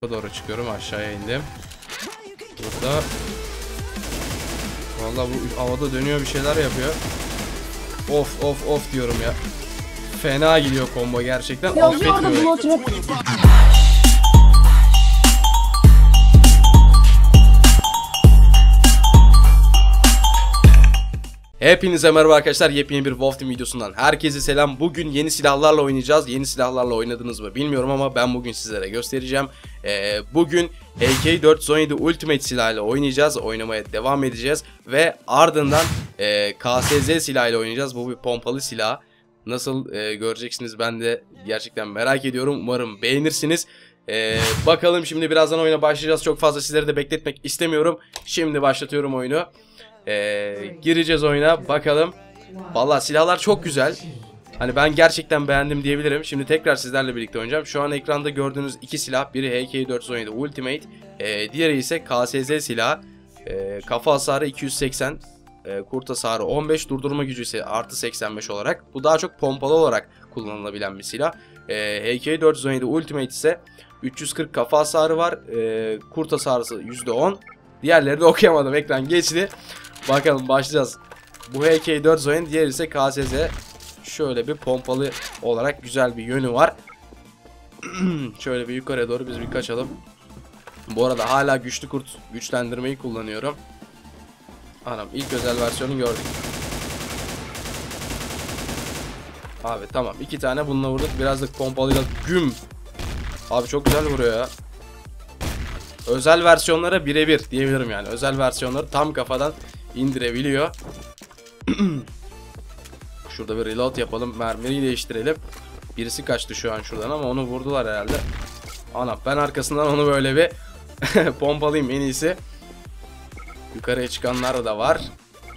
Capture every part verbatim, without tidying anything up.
doğru çıkıyorum, aşağıya indim. Burada vallahi bu havada dönüyor, bir şeyler yapıyor. Of of of diyorum ya. Fena gidiyor combo gerçekten. Affetmiyor. Hepinize merhaba arkadaşlar, yepyeni bir Wolf Team videosundan herkese selam. Bugün yeni silahlarla oynayacağız. Yeni silahlarla oynadınız mı bilmiyorum ama ben bugün sizlere göstereceğim. Ee, bugün A K dört yüz on yedi Ultimate silahıyla oynayacağız. Oynamaya devam edeceğiz. Ve ardından e, K S Z silahıyla oynayacağız. Bu bir pompalı silah. Nasıl e, göreceksiniz, ben de gerçekten merak ediyorum. Umarım beğenirsiniz. Ee, bakalım, şimdi birazdan oyuna başlayacağız. Çok fazla sizleri de bekletmek istemiyorum. Şimdi başlatıyorum oyunu. Ee, gireceğiz oyuna, bakalım. Vallahi silahlar çok güzel. Hani ben gerçekten beğendim diyebilirim. Şimdi tekrar sizlerle birlikte oynayacağım. Şu an ekranda gördüğünüz iki silah. Biri A K dört yüz on yedi Ultimate. E, diğeri ise K S Z silahı. E, kafa hasarı iki yüz seksen. E, kurt hasarı on beş. Durdurma gücü ise artı seksen beş olarak. Bu daha çok pompalı olarak kullanılabilen bir silah. E, A K dört yüz on yedi Ultimate ise üç yüz kırk kafa hasarı var. E, kurt hasarı yüzde on. Diğerleri de okuyamadım. Ekran geçti. Bakalım, başlayacağız. Bu A K dört yüz on yedi, diğer ise K S Z. Şöyle bir pompalı olarak güzel bir yönü var. Şöyle bir yukarıya doğru biz bir kaçalım. Bu arada hala güçlü kurt güçlendirmeyi kullanıyorum. Anam, ilk özel versiyonu gördük. Abi tamam, iki tane bununla vurduk. Biraz da pompalıyla güm. Abi çok güzel vuruyor ya. Özel versiyonlara birebir diyebilirim yani. Özel versiyonları tam kafadan indirebiliyor. Şurada bir reload yapalım. Mermiyi değiştirelim. Birisi kaçtı şu an şuradan ama onu vurdular herhalde. Ana, ben arkasından onu böyle bir pompalayayım en iyisi. Yukarıya çıkanlar da var.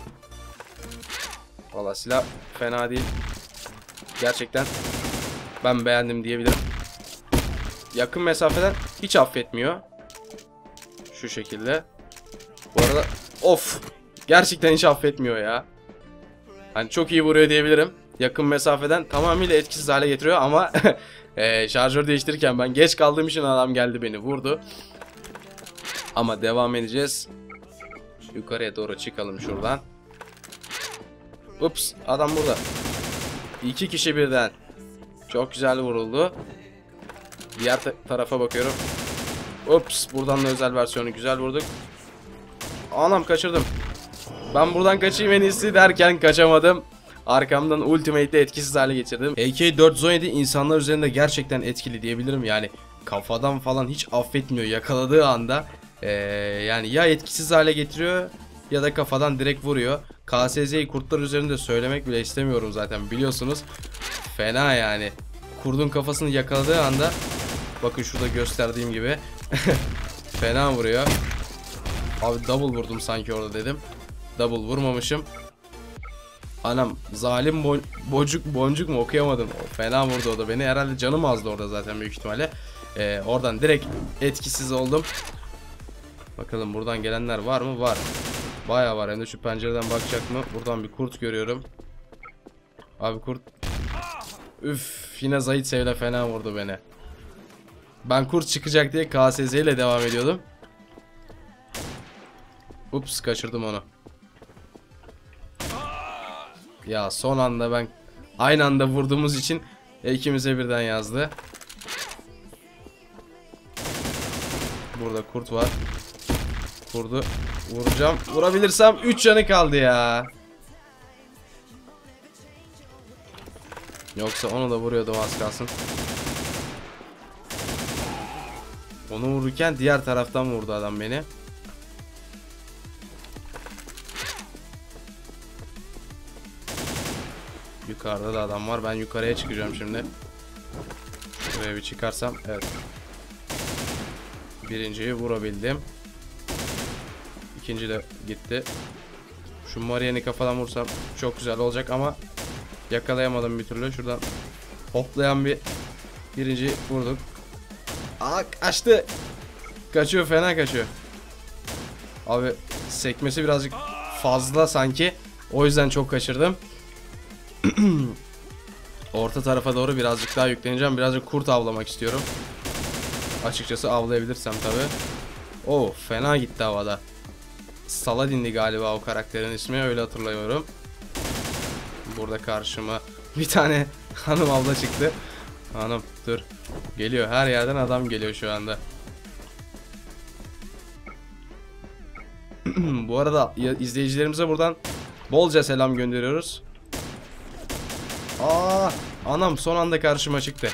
Valla silah fena değil. Gerçekten ben beğendim diyebilirim. Yakın mesafeden hiç affetmiyor. Şu şekilde. Bu arada of, gerçekten hiç affetmiyor ya. Hani çok iyi vuruyor diyebilirim. Yakın mesafeden tamamıyla etkisiz hale getiriyor ama e, şarjör değiştirirken ben geç kaldığım için adam geldi beni vurdu. Ama devam edeceğiz. Yukarıya doğru çıkalım şuradan. Ups, adam burada. İki kişi birden. Çok güzel vuruldu. Diğer ta tarafa bakıyorum. Ups, buradan da özel versiyonu güzel vurduk. Anam, kaçırdım. Ben buradan kaçayım en iyisi derken kaçamadım. Arkamdan Ultimate'de etkisiz hale getirdim. A K dört yüz on yedi insanlar üzerinde gerçekten etkili diyebilirim. Yani kafadan falan hiç affetmiyor. Yakaladığı anda ee, yani ya etkisiz hale getiriyor ya da kafadan direkt vuruyor. K S Z'yi kurtlar üzerinde söylemek bile istemiyorum zaten, biliyorsunuz. Fena yani. Kurdun kafasını yakaladığı anda, bakın şurada gösterdiğim gibi fena vuruyor. Abi double vurdum sanki orada dedim. Double vurmamışım. Anam, zalim bo bocuk boncuk mu okuyamadım. O fena vurdu o da beni. Herhalde canım azdı orada zaten büyük ihtimalle. Ee, oradan direkt etkisiz oldum. Bakalım buradan gelenler var mı? Var. Bayağı var. Hem de şu pencereden bakacak mı? Buradan bir kurt görüyorum. Abi kurt. Üf, yine Zahit Sevle fena vurdu beni. Ben kurt çıkacak diye K S Z ile devam ediyordum. Ups, kaçırdım onu. Ya son anda ben aynı anda vurduğumuz için ikimize birden yazdı. Burada kurt var. Kurdu vuracağım. Vurabilirsem üç canı kaldı ya. Yoksa onu da vuruyordum az kalsın. Onu vururken diğer taraftan vurdu adam beni. Yukarıda da adam var. Ben yukarıya çıkacağım şimdi. Şuraya bir çıkarsam. Evet. Birinciyi vurabildim. İkinci de gitti. Şu Marianne'i kafadan vursam çok güzel olacak ama yakalayamadım bir türlü. Şuradan hoplayan bir birinci vurduk. Aa, kaçtı. Kaçıyor, fena kaçıyor. Abi sekmesi birazcık fazla sanki. O yüzden çok kaçırdım. Orta tarafa doğru birazcık daha yükleneceğim. Birazcık kurt avlamak istiyorum. Açıkçası avlayabilirsem tabi. Oo, fena gitti havada. Saladin'di galiba o karakterin ismi, öyle hatırlıyorum. Burada karşıma bir tane hanım abla çıktı. Hanım dur. Geliyor, her yerden adam geliyor şu anda. Bu arada izleyicilerimize buradan bolca selam gönderiyoruz. Aa, anam son anda karşıma çıktı.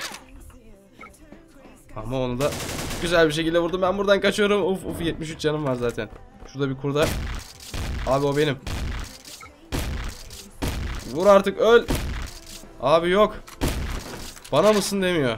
Ama onu da güzel bir şekilde vurdum. Ben buradan kaçıyorum. Uf uf, yetmiş üç canım var zaten. Şurada bir kurda. Abi o benim. Vur artık, öl. Abi yok. Bana mısın demiyor.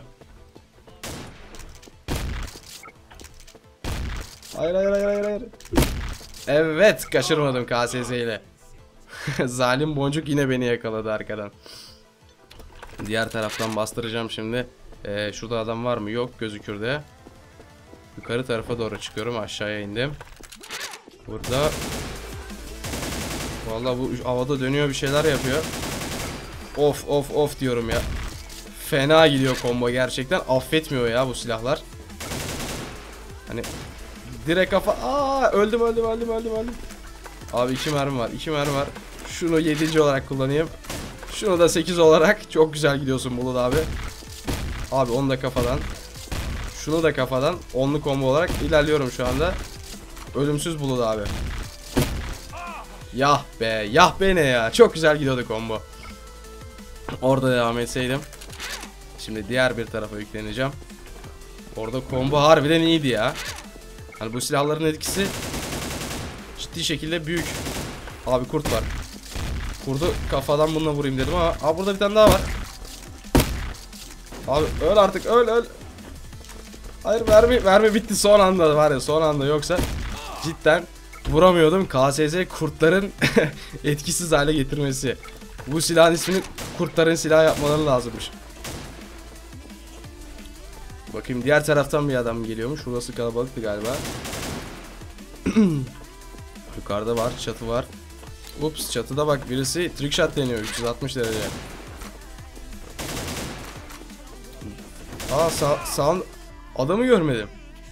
Hayır hayır hayır hayır. Evet, kaçırmadım K S S ile. Zalim boncuk yine beni yakaladı arkadan. Diğer taraftan bastıracağım şimdi. Ee, şurada adam var mı? Yok, gözükür de. Yukarı tarafa doğru çıkıyorum. Aşağıya indim. Burada vallahi bu havada dönüyor, bir şeyler yapıyor. Of of of diyorum ya. Fena gidiyor combo gerçekten. Affetmiyor ya bu silahlar. Hani direkt kafa. Aa, öldüm öldüm öldüm öldüm öldüm. Abi iki mermi var. iki mermi var. Şunu yedinci olarak kullanayım. Şunu da sekiz olarak. Çok güzel gidiyorsun Bulut abi. Abi onu da kafadan. Şunu da kafadan. Onlu combo olarak ilerliyorum şu anda. Ölümsüz Bulut abi. Yah be, yah be ne ya. Çok güzel gidiyordu combo. Orada devam etseydim. Şimdi diğer bir tarafa yükleneceğim. Orada combo harbiden iyiydi ya. Hani bu silahların etkisi ciddi şekilde büyük. Abi kurt var. Kurdu kafadan bununla vurayım dedim ama abi burada bir tane daha var. Abi öl artık, öl öl. Hayır, mermi mermi bitti son anda, var ya son anda, yoksa cidden vuramıyordum. K S S kurtların etkisiz hale getirmesi. Bu silahın ismini kurtların silahı yapmaları lazımmış. Bakayım, diğer taraftan bir adam geliyormuş. Burası kalabalıktı galiba. Yukarıda var, çatı var. Ups, çatıda bak birisi trickshot deniyor üç yüz altmış derece. Aa, sağ, sağ adamı görmedim.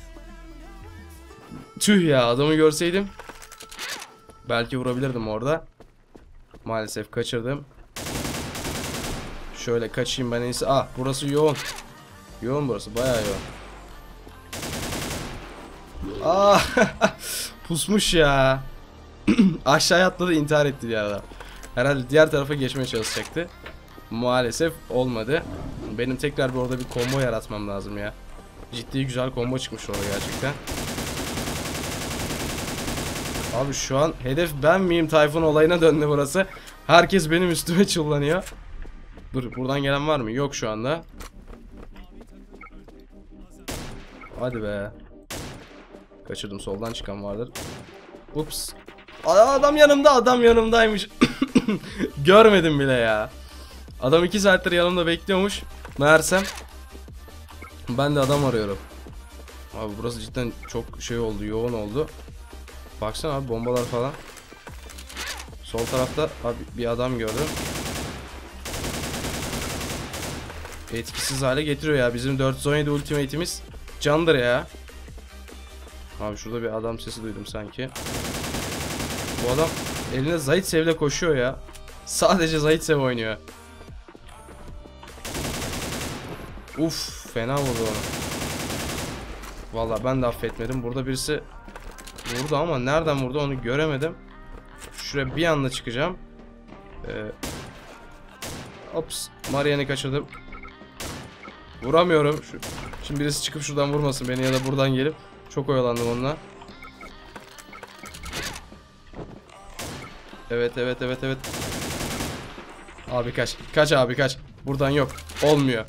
Tüh ya, adamı görseydim belki vurabilirdim orada. Maalesef kaçırdım. Şöyle kaçayım ben en iyisi. Ah, burası yoğun. Yoğun burası, bayağı yoğun. Ah, pusmuş ya. Aşağıya atladı, intihar etti bir arada. Herhalde diğer tarafa geçmeye çalışacaktı. Maalesef olmadı. Benim tekrar bir orada bir combo yaratmam lazım ya. Ciddi güzel combo çıkmış orada gerçekten. Abi şu an hedef ben miyim Tayfun olayına döndü burası. Herkes benim üstüme çullanıyor. Dur, buradan gelen var mı? Yok şu anda. Hadi be. Kaçırdım, soldan çıkan vardır. Ups. Adam yanımda, adam yanımdaymış. Görmedim bile ya. Adam iki saattir yanımda bekliyormuş. Meğersem ben de adam arıyorum. Abi burası cidden çok şey oldu, yoğun oldu. Baksana abi, bombalar falan. Sol tarafta abi bir adam gördüm. Etkisiz hale getiriyor ya. Bizim dört yüz on yedi ultimate'imiz candır ya. Abi şurada bir adam sesi duydum sanki. Bu adam eline Zaitsev koşuyor ya. Sadece Zaitsev oynuyor. Uf, fena vurdu onu. Vallahi ben de affetmedim. Burada birisi vurdu ama nereden vurdu onu göremedim. Şuraya bir anda çıkacağım. Ee, ops, Marianne'i kaçırdım. Vuramıyorum. Şu, şimdi birisi çıkıp şuradan vurmasın beni ya da buradan gelip. Çok oyalandım onunla. Evet evet evet evet. Abi kaç. Kaç abi kaç. Buradan yok. Olmuyor.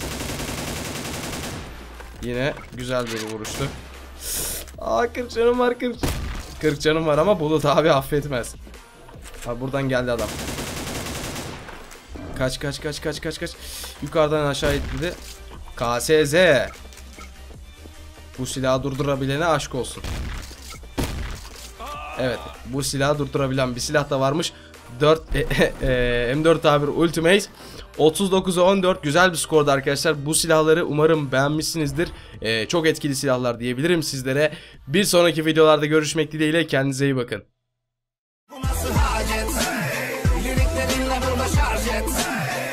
Yine güzel bir vuruştu. Aa, kırk canım var, kırk. kırk canım var ama Bulut abi affetmez. Abi buradan geldi adam. Kaç kaç kaç kaç kaç kaç. Yukarıdan aşağı itti. K S Z. Bu silahı durdurabilene aşk olsun. Evet, bu silahı durdurabilen bir silah da varmış. dört e, e, M dört A bir Ultimate otuz dokuza on dört güzel bir skordu arkadaşlar. Bu silahları umarım beğenmişsinizdir. Ee, çok etkili silahlar diyebilirim sizlere. Bir sonraki videolarda görüşmek dileğiyle, kendinize iyi bakın. Bu nasıl hacet? Liriklerinle burada şarj et.